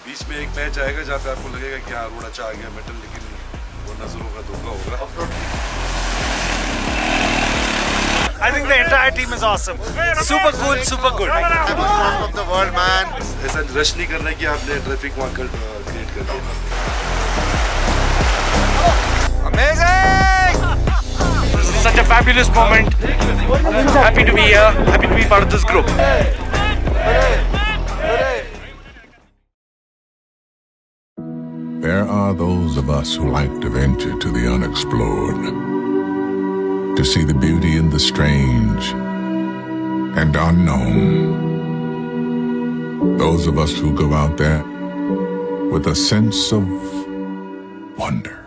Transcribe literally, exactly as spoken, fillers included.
बीच में एक पैच आएगा जहाँ पे आपको लगेगा कि हाँ रोड अच्छा आ गया मेटल, लेकिन वो नजरों का धोखा होगा। I think the entire team is awesome. Super cool, super good. One of the world, man. ऐसा रश नहीं करना कि आपने ट्रैफिक वहाँ कर क्रिएट कर दिया। Amazing! This is such a fabulous moment. Happy to be here. Happy to be part of this group. There are those of us who like to venture to the unexplored, to see the beauty in the strange and unknown. Those of us who go out there with a sense of wonder.